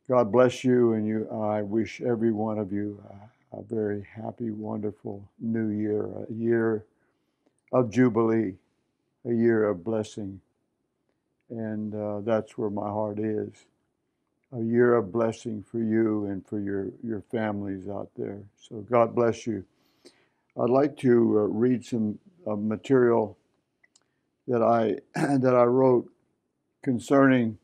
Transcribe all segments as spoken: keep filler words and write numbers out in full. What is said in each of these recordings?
God bless you, and you. I wish every one of you a, a very happy, wonderful new year, a year of jubilee, a year of blessing, and uh, that's where my heart is. A year of blessing for you and for your, your families out there. So God bless you. I'd like to uh, read some uh, material that I that I wrote concerning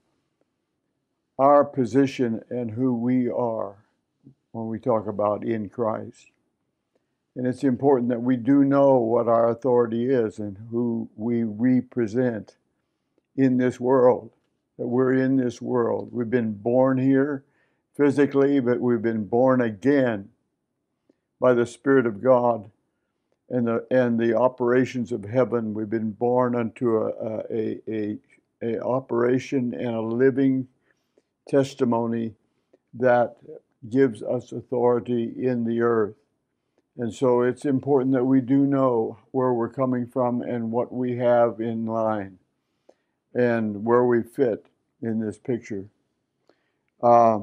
our position and who we are when we talk about in Christ. And it's important that we do know what our authority is and who we represent in this world, that we're in this world. We've been born here physically, but we've been born again by the Spirit of God and the and the operations of heaven. We've been born unto a a, a, a operation and a living testimony that gives us authority in the earth. And so it's important that we do know where we're coming from and what we have in line and where we fit in this picture. Uh,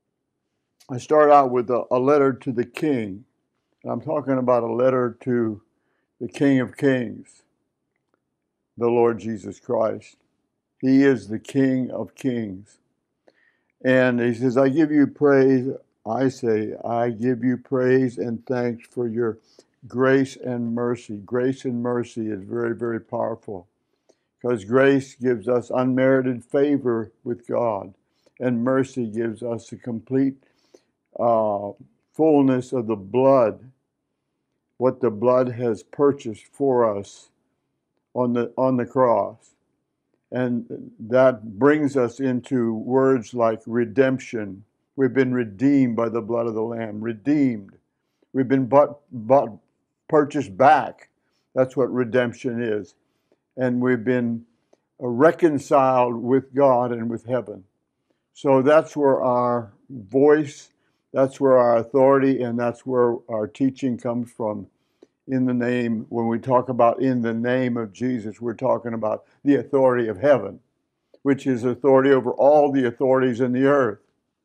I start out with a, a letter to the King. I'm talking about a letter to the King of Kings, the Lord Jesus Christ. He is the King of Kings. And he says, I give you praise. I say, I give you praise and thanks for your grace and mercy. Grace and mercy is very, very powerful because grace gives us unmerited favor with God, and mercy gives us the complete uh, fullness of the blood, what the blood has purchased for us on the on the cross. And that brings us into words like redemption. We've been redeemed by the blood of the Lamb. Redeemed. We've been bought, bought, purchased back. That's what redemption is. And we've been reconciled with God and with heaven. So that's where our voice, that's where our authority, and that's where our teaching comes from. In the name, when we talk about in the name of Jesus, we're talking about the authority of heaven, which is authority over all the authorities in the earth.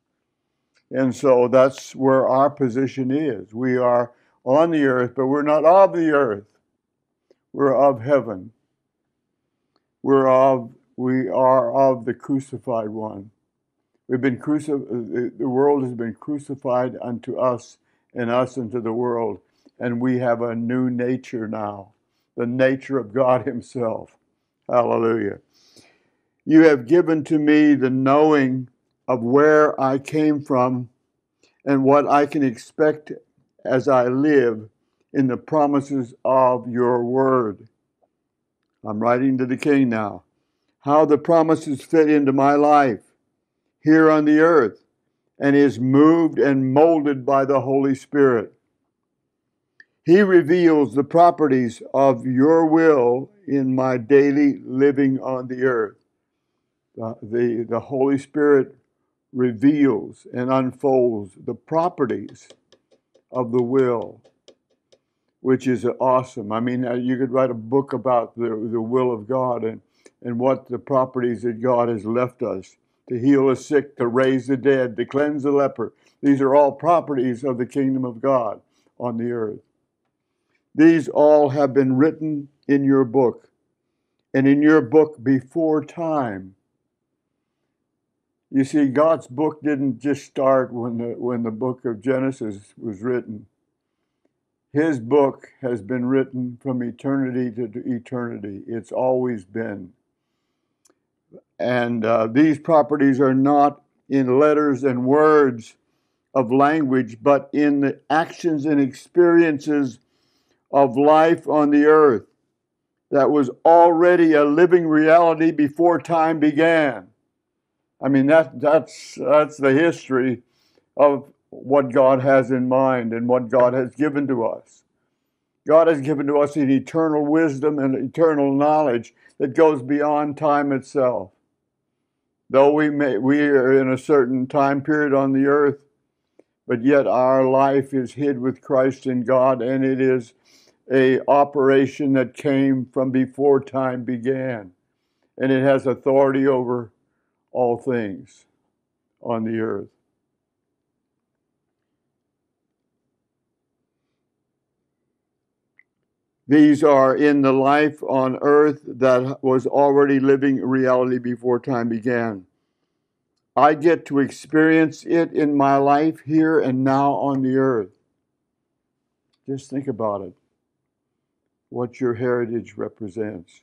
And so that's where our position is. We are on the earth, but we're not of the earth. We're of heaven. We're of, we are of the crucified one. We've been crucified, the world has been crucified unto us and us unto the world. And we have a new nature now, the nature of God himself. Hallelujah. You have given to me the knowing of where I came from and what I can expect as I live in the promises of your word. I'm writing to the King now. How the promises fit into my life here on the earth and is moved and molded by the Holy Spirit. He reveals the properties of your will in my daily living on the earth. The, the, the Holy Spirit reveals and unfolds the properties of the will, which is awesome. I mean, you could write a book about the, the will of God and, and what the properties that God has left us to heal the sick, to raise the dead, to cleanse the leper. These are all properties of the kingdom of God on the earth. These all have been written in your book, and in your book before time. You see, God's book didn't just start when the, when the book of Genesis was written. His book has been written from eternity to eternity. It's always been. And uh, these properties are not in letters and words of language, but in the actions and experiences of life on the earth that was already a living reality before time began. I mean, that, that's, that's the history of what God has in mind and what God has given to us. God has given to us an eternal wisdom and eternal knowledge that goes beyond time itself. Though we may, we are in a certain time period on the earth, but yet our life is hid with Christ in God, and it is a operation that came from before time began, and it has authority over all things on the earth. These are in the life on earth that was already living reality before time began. I get to experience it in my life here and now on the earth. Just think about it, what your heritage represents.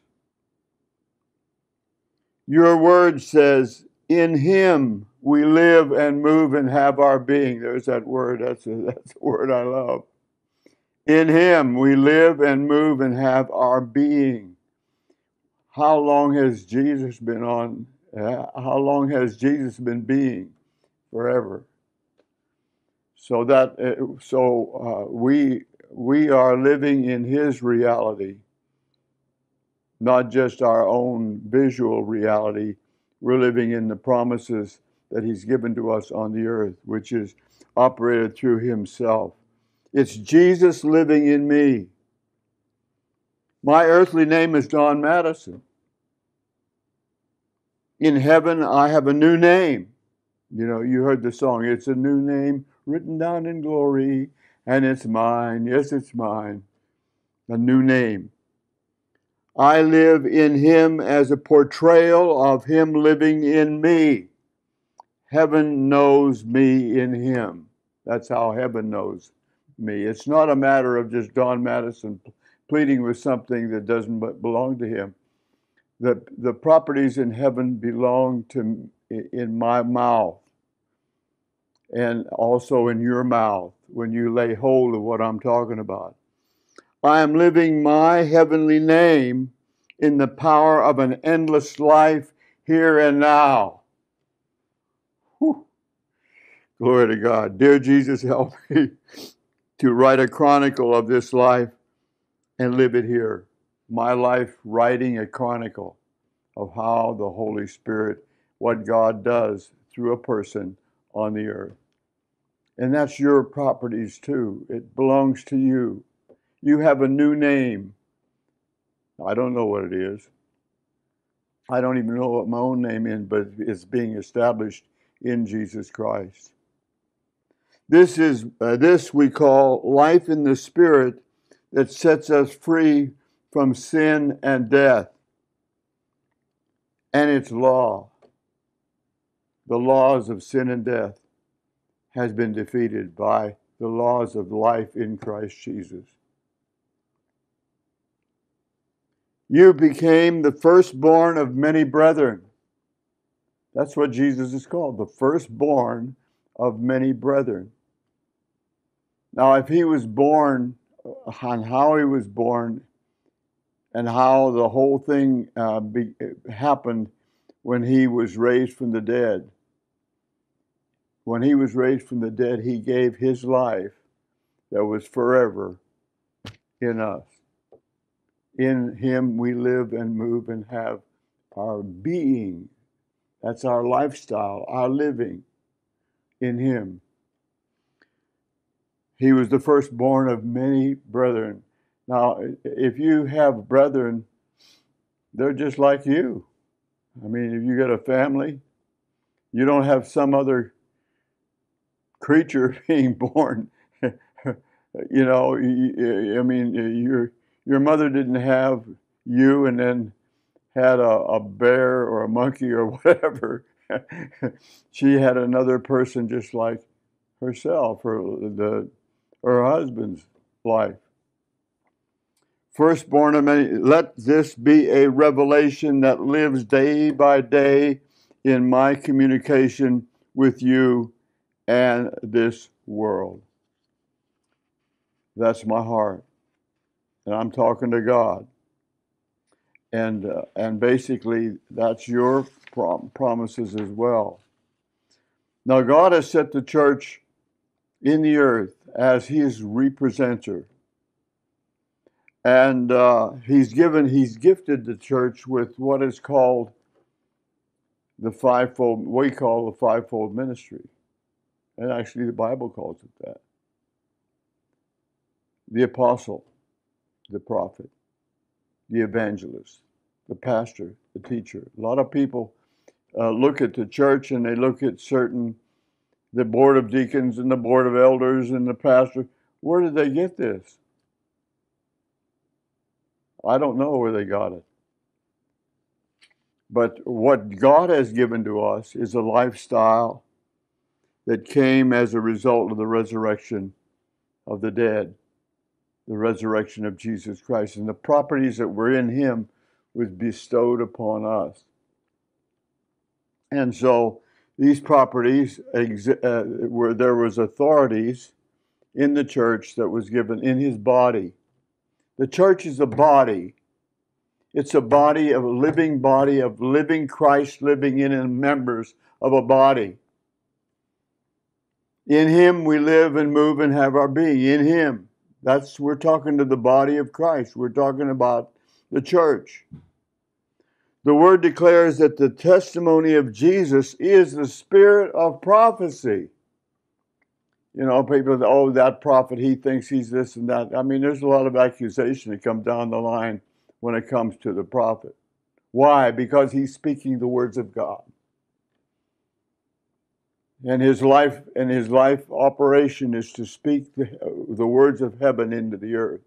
Your word says, in him we live and move and have our being. There's that word. That's a, that's a word I love. In him we live and move and have our being. How long has Jesus been on? Uh, how long has Jesus been being? Forever. So that uh, so uh, we we are living in his reality, not just our own visual reality. We're living in the promises that he's given to us on the earth, which is operated through himself. It's Jesus living in me. My earthly name is Don Madison. In heaven, I have a new name. You know, you heard the song, it's a new name written down in glory, and it's mine. Yes, it's mine. A new name. I live in him as a portrayal of him living in me. Heaven knows me in him. That's how heaven knows me. It's not a matter of just Don Madison pleading with something that doesn't belong to him. The, the properties in heaven belong to in my mouth and also in your mouth when you lay hold of what I'm talking about. I am living my heavenly name in the power of an endless life here and now. Whew. Glory to God. Dear Jesus, help me to write a chronicle of this life and live it here. My life writing a chronicle of how the Holy Spirit, what God does through a person on the earth. And that's your properties too. It belongs to you. You have a new name. I don't know what it is. I don't even know what my own name is, but it's being established in Jesus Christ. This is uh, this we call life in the Spirit that sets us free from sin and death and its law. The laws of sin and death has been defeated by the laws of life in Christ Jesus. You became the firstborn of many brethren. That's what Jesus is called, the firstborn of many brethren. Now, if he was born, on how he was born, and how the whole thing uh, be, happened when he was raised from the dead. When he was raised from the dead, he gave his life that was forever in us. In him we live and move and have our being. That's our lifestyle, our living in him. He was the firstborn of many brethren. Now, if you have brethren, they're just like you. I mean, if you got a family, you don't have some other creature being born. You know, I mean, your your mother didn't have you and then had a, a bear or a monkey or whatever. She had another person just like herself, or the her husband's life. Firstborn of many, let this be a revelation that lives day by day in my communication with you and this world. That's my heart. And I'm talking to God. And uh, and basically, that's your prom- promises as well. Now, God has set the church in the earth as his representative. And uh, he's given, he's gifted the church with what is called the fivefold, we call the fivefold ministry. And actually the Bible calls it that. The apostle, the prophet, the evangelist, the pastor, the teacher. A lot of people uh, look at the church and they look at certain, the board of deacons and the board of elders and the pastor. Where did they get this? I don't know where they got it. But what God has given to us is a lifestyle that came as a result of the resurrection of the dead, the resurrection of Jesus Christ. And the properties that were in him was bestowed upon us. And so these properties, uh, where there was authorities in the church that was given in his body. The church is a body. It's a body, of a living body, of living Christ living in and members of a body. In him we live and move and have our being. In him. That's, we're talking to the body of Christ. We're talking about the church. The word declares that the testimony of Jesus is the spirit of prophecy. You know, people say, oh, that prophet, he thinks he's this and that. I mean, there's a lot of accusation that come down the line when it comes to the prophet. Why? Because he's speaking the words of God. And his life and his life operation is to speak the, the words of heaven into the earth.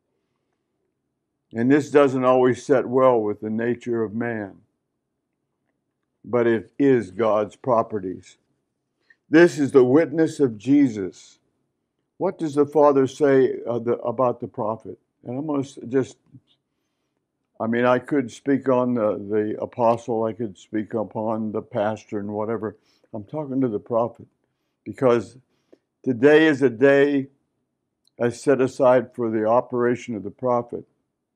And this doesn't always set well with the nature of man, but it is God's properties. This is the witness of Jesus. What does the Father say uh, the, about the prophet? And I'm going to just, I mean, I could speak on the, the apostle, I could speak upon the pastor and whatever. I'm talking to the prophet because today is a day I set aside for the operation of the prophet.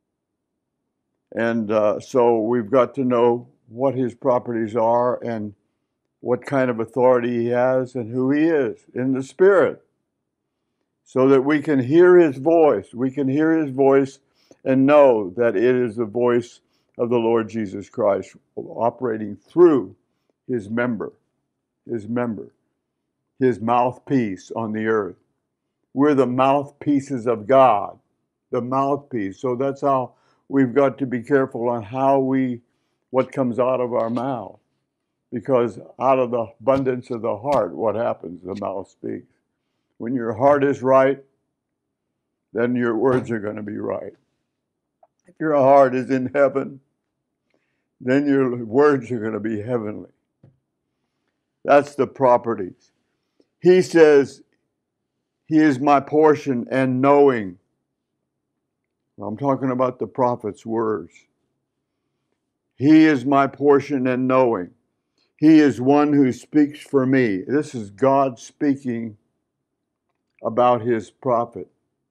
And uh, so we've got to know what his properties are and what kind of authority he has and who he is in the Spirit, so that we can hear his voice. We can hear his voice and know that it is the voice of the Lord Jesus Christ operating through his member, his member, his mouthpiece on the earth. We're the mouthpieces of God, the mouthpiece. So that's how we've got to be careful on how we, what comes out of our mouth. Because out of the abundance of the heart, what happens? The mouth speaks. When your heart is right, then your words are going to be right. If your heart is in heaven, then your words are going to be heavenly. That's the properties. He says, he is my portion and knowing. I'm talking about the prophet's words. He is my portion and knowing. He is one who speaks for me. This is God speaking about his prophet.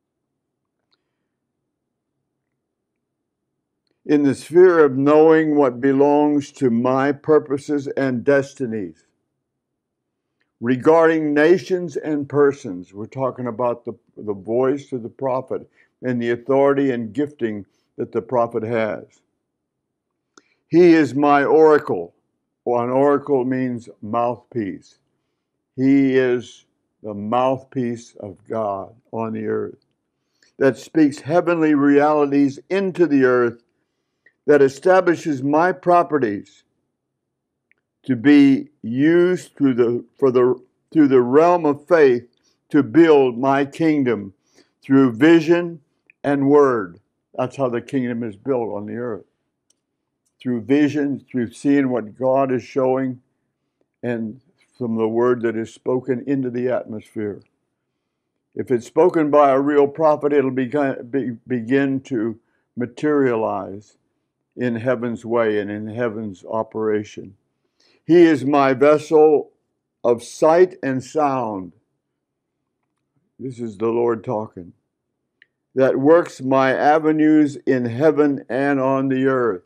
In the sphere of knowing what belongs to my purposes and destinies. Regarding nations and persons, we're talking about the, the voice of the prophet and the authority and gifting that the prophet has. He is my oracle. Well, an oracle means mouthpiece. He is the mouthpiece of God on the earth that speaks heavenly realities into the earth, that establishes my properties to be used through the for the through the realm of faith to build my kingdom through vision and word. That's how the kingdom is built on the earth. Through vision, through seeing what God is showing, and from the word that is spoken into the atmosphere. If it's spoken by a real prophet, it'll begin, be, begin to materialize in heaven's way and in heaven's operation. He is my vessel of sight and sound. This is the Lord talking. That works my avenues in heaven and on the earth.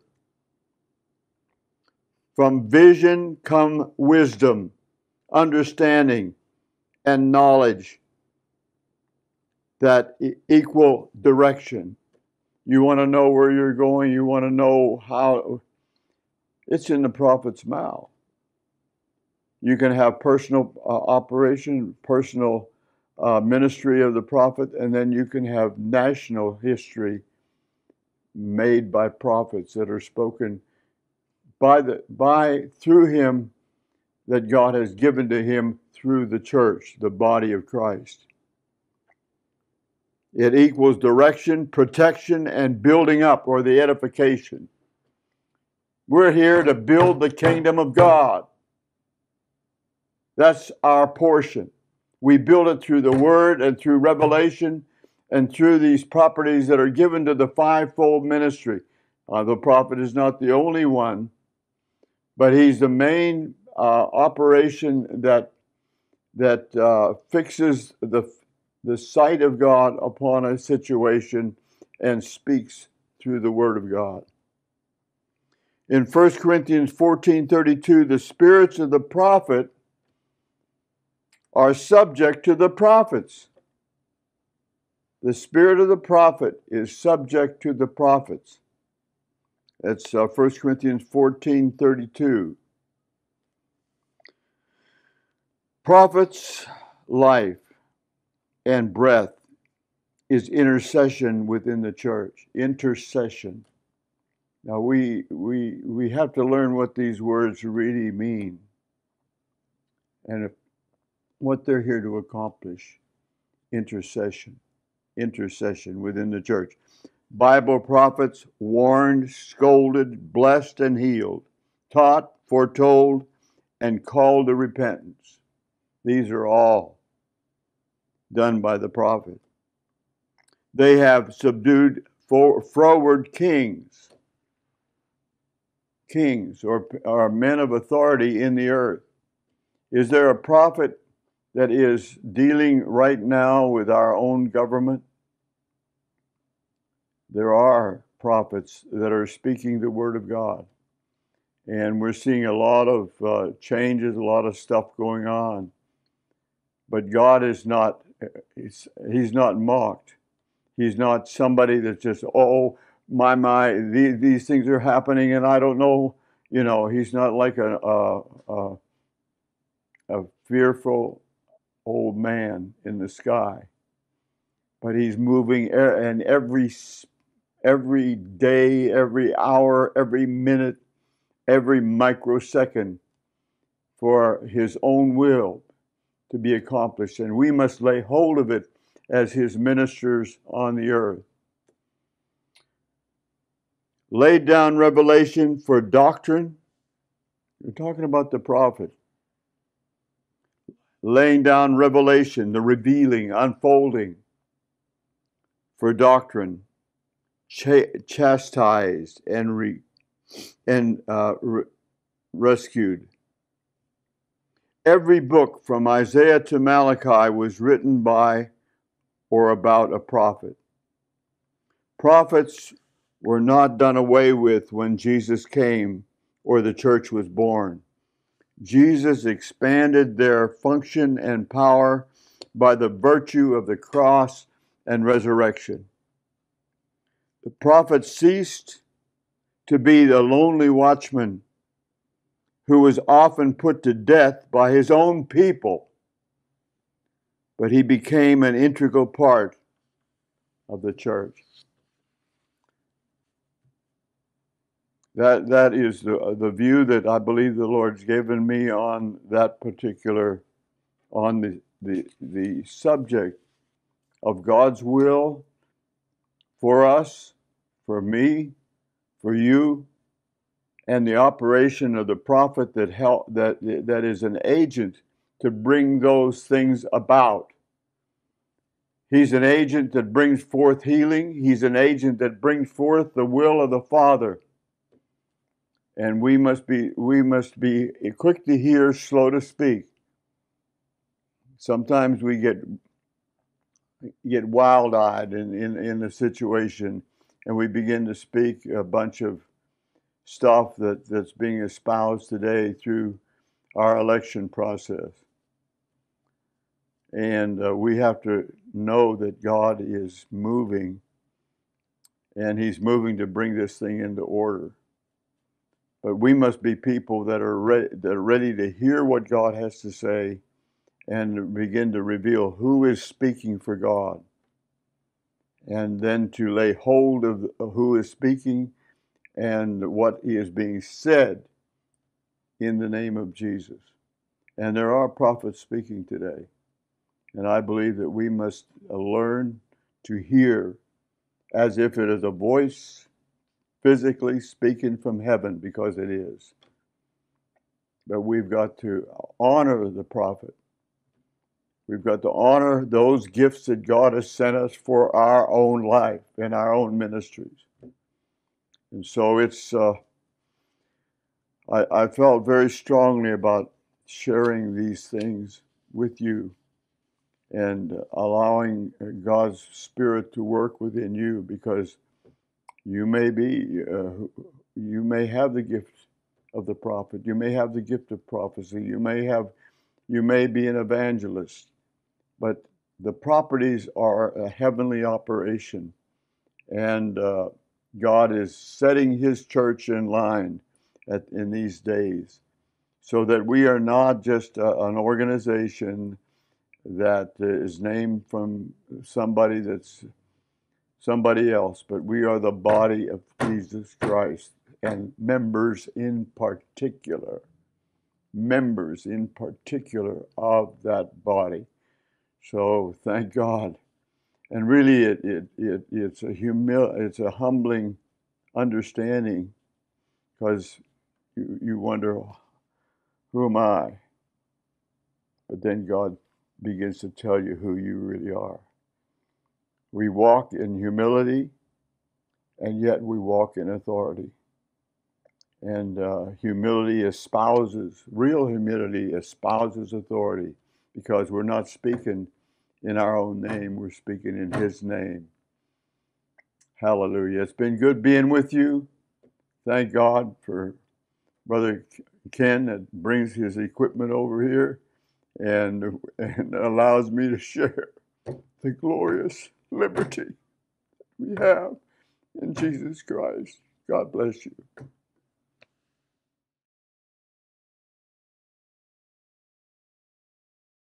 From vision come wisdom, understanding, and knowledge that equal direction. You want to know where you're going, you want to know how. It's in the prophet's mouth. You can have personal uh, operation, personal uh, ministry of the prophet, and then you can have national history made by prophets that are spoken by the by through him, that God has given to him through the church, the body of Christ. It equals direction, protection, and building up, or the edification. We're here to build the kingdom of God. That's our portion. We build it through the Word and through revelation and through these properties that are given to the fivefold ministry. Uh, the prophet is not the only one, but he's the main uh, operation that that uh, fixes the the sight of God upon a situation and speaks through the Word of God. In First Corinthians fourteen thirty-two, the spirits of the prophet are subject to the prophets. The spirit of the prophet is subject to the prophets. That's uh, First Corinthians fourteen thirty-two. Prophet's life and breath is intercession within the church. Intercession. Now we we we have to learn what these words really mean and if, what they're here to accomplish. Intercession. Intercession within the church. Bible prophets warned, scolded, blessed, and healed, taught, foretold, and called to repentance. These are all done by the prophet. They have subdued for, froward kings, kings or, or men of authority in the earth. Is there a prophet that is dealing right now with our own government? There are prophets that are speaking the word of God. And we're seeing a lot of uh, changes, a lot of stuff going on. But God is not, he's, he's not mocked. He's not somebody that's just, oh, my, my, these, these things are happening and I don't know. You know, he's not like a, a, a, a fearful old man in the sky. But he's moving, and every, every day, every hour, every minute, every microsecond for his own will to be accomplished. And we must lay hold of it as his ministers on the earth. Laid down revelation for doctrine. We're talking about the prophet. Laying down revelation, the revealing, unfolding for doctrine. Ch- chastised and, re- and uh, re- rescued. Every book from Isaiah to Malachi was written by or about a prophet. Prophets were not done away with when Jesus came or the church was born. Jesus expanded their function and power by the virtue of the cross and resurrection. The prophet ceased to be the lonely watchman who was often put to death by his own people, but he became an integral part of the church. That that is the the view that I believe the Lord's given me on that particular, on the the, the subject of God's will for us, for me, for you, and the operation of the prophet that help that that is an agent to bring those things about. He's an agent that brings forth healing. He's an agent that brings forth the will of the Father. And we must be we must be quick to hear, slow to speak. Sometimes we get get wild-eyed in, in, in a situation, and we begin to speak a bunch of stuff that, that's being espoused today through our election process. And uh, we have to know that God is moving, and he's moving to bring this thing into order. But we must be people that are, re- that are ready to hear what God has to say and begin to reveal who is speaking for God. And then to lay hold of who is speaking and what is being said in the name of Jesus. And there are prophets speaking today. And I believe that we must learn to hear as if it is a voice physically speaking from heaven, because it is. But we've got to honor the prophet. We've got to honor those gifts that God has sent us for our own life and our own ministries. And so it's, uh, I, I felt very strongly about sharing these things with you and allowing God's Spirit to work within you, because you may be, uh, you may have the gift of the prophet. You may have the gift of prophecy. You may have, you may be an evangelist, but the properties are a heavenly operation, and uh, God is setting His church in line at, in these days, so that we are not just uh, an organization that is named from somebody that's somebody else, but we are the body of Jesus Christ, and members in particular, members in particular of that body. So thank God. And really it, it, it it's a humil it's a humbling understanding, because you, you wonder, who am I? But then God begins to tell you who you really are. We walk in humility, and yet we walk in authority. And uh, humility espouses, real humility espouses authority, because we're not speaking in our own name, we're speaking in His name. Hallelujah. It's been good being with you. Thank God for Brother Ken that brings his equipment over here and, and allows me to share the glorious liberty we have in Jesus Christ. God bless you.